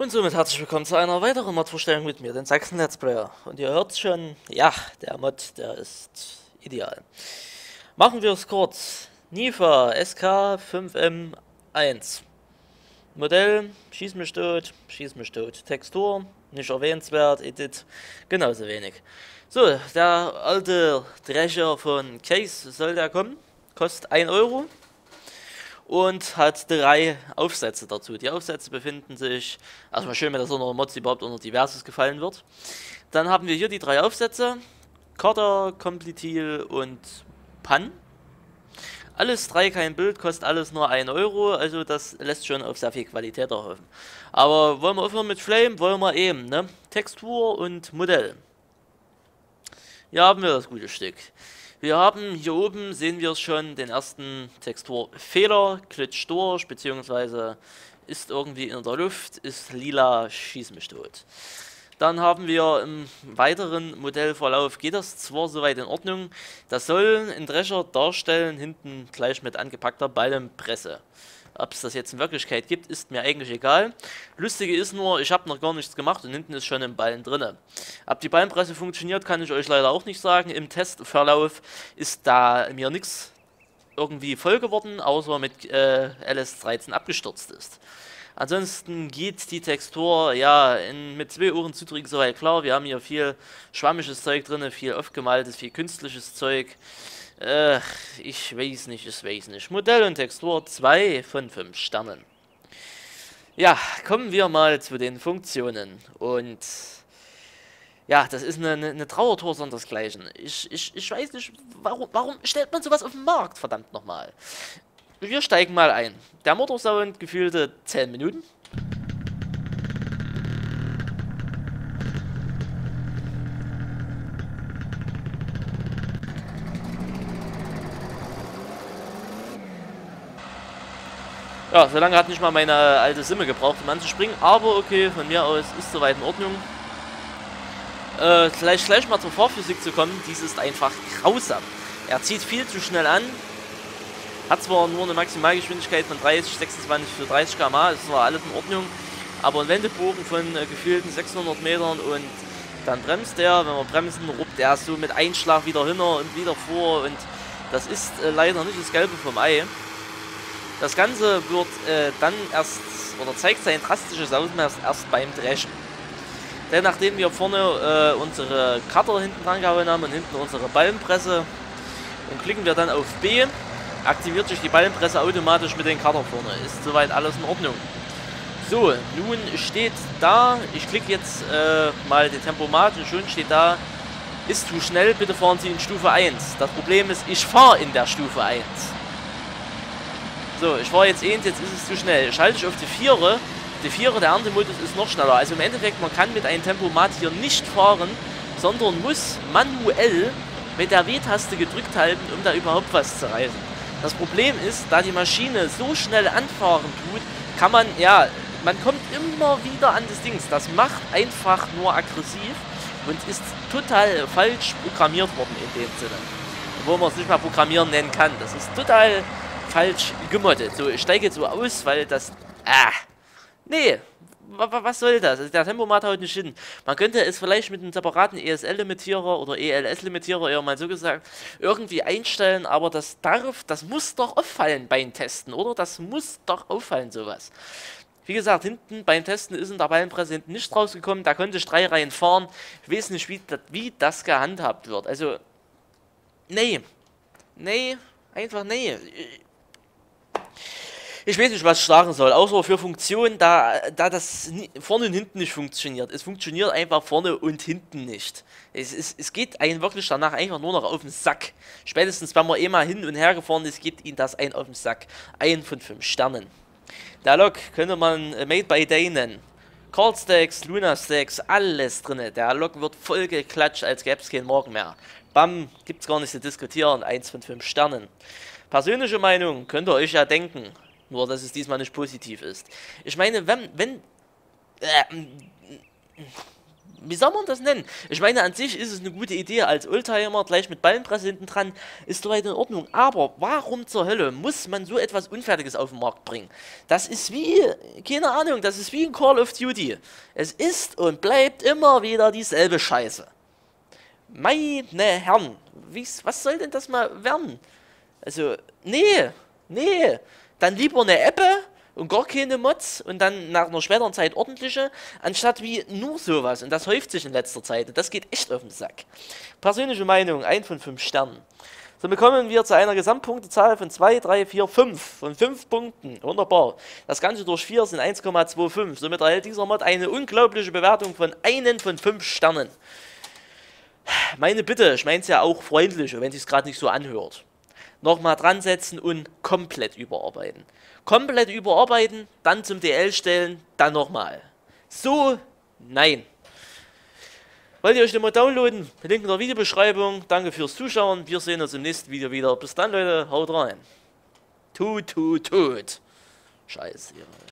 Und somit herzlich willkommen zu einer weiteren Mod-Vorstellung mit mir, den Sachsen Let's Player. Und ihr hört schon, ja, der Mod, der ist ideal. Machen wir es kurz. Nifa SK5M1. Modell, schieß mich tot. Textur, nicht erwähnenswert, Edit, genauso wenig. So, der alte Drescher von Case soll der kommen, kostet 1 Euro. Und hat 3 Aufsätze dazu. Die Aufsätze befinden sich, erstmal schön, wenn das unter Mods überhaupt unter Diverses gefallen wird. Dann haben wir hier die 3 Aufsätze, Carter, Completil und Pan. Alles 3, kein Bild, kostet alles nur 1 Euro, also das lässt schon auf sehr viel Qualität erhoffen. Aber wollen wir aufhören mit Flame, wollen wir eben, ne? Textur und Modell. Hier haben wir das gute Stück. Wir haben hier oben, sehen wir es schon, den ersten Texturfehler, glitscht durch, beziehungsweise ist irgendwie in der Luft, ist lila, schieß mich tot. Dann haben wir im weiteren Modellverlauf, geht das zwar soweit in Ordnung, das soll ein Drescher darstellen, hinten gleich mit angepackter Ballenpresse. Ob es das jetzt in Wirklichkeit gibt, ist mir eigentlich egal. Lustige ist nur, ich habe noch gar nichts gemacht und hinten ist schon ein Ballen drin. Ob die Ballenpresse funktioniert, kann ich euch leider auch nicht sagen. Im Testverlauf ist da mir nichts irgendwie voll geworden, außer mit LS13 abgestürzt ist. Ansonsten geht die Textur, ja, mit 2 Ohren zudrücken soweit klar. Wir haben hier viel schwammisches Zeug drin, viel aufgemaltes, viel künstliches Zeug. Ich weiß nicht. Modell und Textur 2 von 5 Sternen. Ja, kommen wir mal zu den Funktionen. Und ja, das ist eine Trauertour sondersgleichen. Ich weiß nicht, warum stellt man sowas auf den Markt, verdammt nochmal. Wir steigen mal ein. Der Motor dauert gefühlte 10 Minuten. Ja, so lange hat nicht mal meine alte Simme gebraucht, um anzuspringen, aber okay, von mir aus ist soweit in Ordnung. Gleich mal zur Fahrphysik zu kommen, dies ist einfach grausam. Er zieht viel zu schnell an, hat zwar nur eine Maximalgeschwindigkeit von 30, 26 für 30 km/h, ist zwar alles in Ordnung, aber ein Wendebogen von gefühlten 600 Metern und dann bremst er, wenn wir bremsen, ruppt er so mit Einschlag wieder hinter und wieder vor und das ist leider nicht das Gelbe vom Ei. Das Ganze wird dann erst, oder zeigt sein drastisches Ausmaß erst beim Dreschen. Denn nachdem wir vorne unsere Cutter hinten dran gehauen haben und hinten unsere Ballenpresse und klicken wir dann auf B, aktiviert sich die Ballenpresse automatisch mit den Cutter vorne. Ist soweit alles in Ordnung. So, nun steht da, ich klicke jetzt mal den Tempomat und schon steht da, ist zu schnell, bitte fahren Sie in Stufe 1. Das Problem ist, ich fahre in der Stufe 1. So, ich fahre jetzt 1, jetzt ist es zu schnell. Schalte ich auf die 4er. Die 4er, der Erntemodus ist noch schneller. Also im Endeffekt, man kann mit einem Tempomat hier nicht fahren, sondern muss manuell mit der W-Taste gedrückt halten, um da überhaupt was zu reißen. Das Problem ist, da die Maschine so schnell anfahren tut, kann man, ja, man kommt immer wieder an das Dings. Das macht einfach nur aggressiv und ist total falsch programmiert worden in dem Sinne. Obwohl man es nicht mal programmieren nennen kann. Das ist total falsch gemoddet. So, ich steige jetzt so aus, weil das... Nee, was soll das? Also der Tempomat haut nicht hin. Man könnte es vielleicht mit einem separaten ESL-Limitierer oder ELS-Limitierer, eher mal so gesagt, irgendwie einstellen, aber das muss doch auffallen beim Testen, oder? Das muss doch auffallen, sowas. Wie gesagt, hinten beim Testen ist in der Ballenpresse hinten nicht rausgekommen, da konnte ich 3 Reihen fahren. Ich weiß nicht, wie das gehandhabt wird. Also, nee, einfach nee. Ich weiß nicht, was ich sagen soll, außer für Funktionen, da das vorne und hinten nicht funktioniert. Es funktioniert einfach vorne und hinten nicht. Es geht einen wirklich danach einfach nur noch auf den Sack. Spätestens, wenn man eh mal hin und her gefahren ist, geht ihnen das ein auf den Sack. 1 von 5 Sternen. Der Lok könnte man Made by Day nennen. Call Stacks, Luna Stacks, alles drin. Der Lok wird voll geklatscht, als gäbe es keinen Morgen mehr. Bam, gibt's gar nicht zu diskutieren. 1 von 5 Sternen. Persönliche Meinung, könnt ihr euch ja denken. Nur, dass es diesmal nicht positiv ist. Ich meine, wie soll man das nennen? Ich meine, an sich ist es eine gute Idee, als Oldtimer gleich mit Ballenpresse hinten dran, ist soweit in Ordnung. Aber warum zur Hölle muss man so etwas Unfertiges auf den Markt bringen? Das ist wie, keine Ahnung, das ist wie ein Call of Duty. Es ist und bleibt immer wieder dieselbe Scheiße. Meine Herren, was soll denn das mal werden? Also, nee, dann lieber eine App und gar keine Mods und dann nach einer späteren Zeit ordentliche, anstatt wie nur sowas. Und das häuft sich in letzter Zeit. Das geht echt auf den Sack. Persönliche Meinung, 1 von 5 Sternen. So bekommen wir zu einer Gesamtpunktezahl von 2, 3, 4, 5. Von 5 Punkten. Wunderbar. Das Ganze durch 4 sind 1,25. Somit erhält dieser Mod eine unglaubliche Bewertung von 1 von 5 Sternen. Meine Bitte, ich meine es ja auch freundlich, wenn es sich gerade nicht so anhört. Nochmal dran setzen und komplett überarbeiten. Komplett überarbeiten, dann zum DL stellen, dann nochmal. So, nein. Wollt ihr euch den mal downloaden? Link in der Videobeschreibung. Danke fürs Zuschauen. Wir sehen uns im nächsten Video wieder. Bis dann, Leute. Haut rein. Tut. Scheiße.